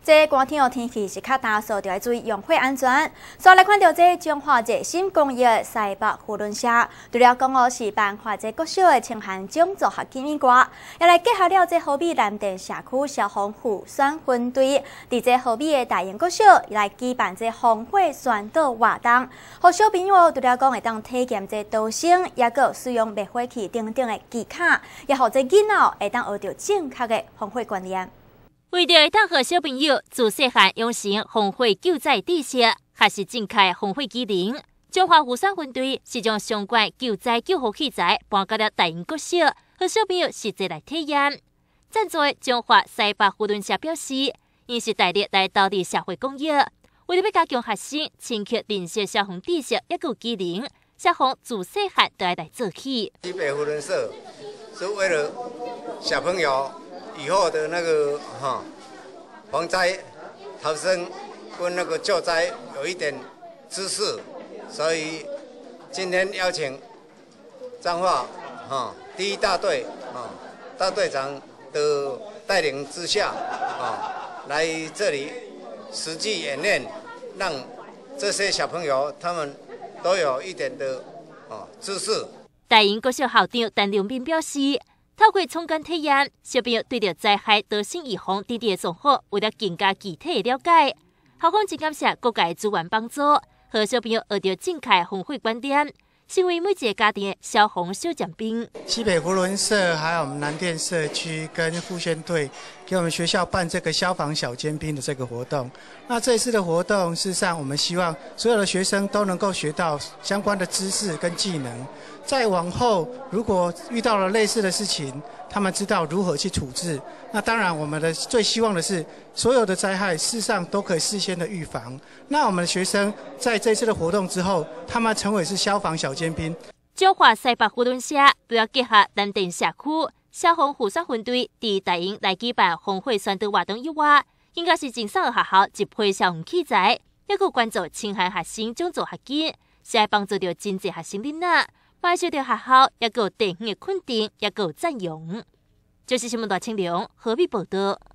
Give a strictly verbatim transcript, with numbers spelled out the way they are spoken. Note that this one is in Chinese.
这寒天哦，天气是较干燥，就要注意用火安全。所来看到这中华热心公益的西北护轮社，除了讲哦是办化这国小的清寒种族学经以外，也来结合了这好比南店社区消防护宣分队，伫这好比的大英国小来举办这防火宣导活动，互小朋友除了讲会当体验这逃生，也个使用灭火器等等的技巧，也互这囡仔会当学到正确的防火观念。 为着会当互小朋友自细汉养成防火救灾知识，学习正确防火技能，中华护山分队是将相关救灾救护器材搬到了大英国小，和小朋友实际来体验。赞助的中华西北护轮社表示，因是大力来导入社会公益，为了要加强学生正确认识消防知识也有技能，消防自细汉都要来做起。 西北护轮社是为了小朋友以后的那个哈防灾、逃生跟那个救灾有一点知识，所以今天邀请彰化哈第一大队啊大队长的带领之下啊来这里实际演练，让这些小朋友他们都有一点的啊知识。 大英国小校长陈良斌表示，透过参观体验，小朋友对着灾害得心预防等等的做法，为了更加具体的了解，校方真感谢各界资源帮助，和小朋友学到正确防火观点，成为每一个家庭的消防小尖兵。 西北扶轮社还有我们南店社区跟护宣队给我们学校办这个消防小尖兵的这个活动。那这一次的活动，事实上我们希望所有的学生都能够学到相关的知识跟技能。再往后，如果遇到了类似的事情，他们知道如何去处置。那当然，我们的最希望的是，所有的灾害事实上都可以事先的预防。那我们的学生在这次的活动之后，他们成为是消防小尖兵。 中华西北护轮社主要结合南店社区消防护山分队，伫大营来举办防火宣导活动以外，应该是真少的学校集配消防器材，也有关注清寒学生种族学经，是来帮助到真济学生囡仔。买受到学校也有地方的肯定，也有赞扬。这是新闻大清凉，何必报道？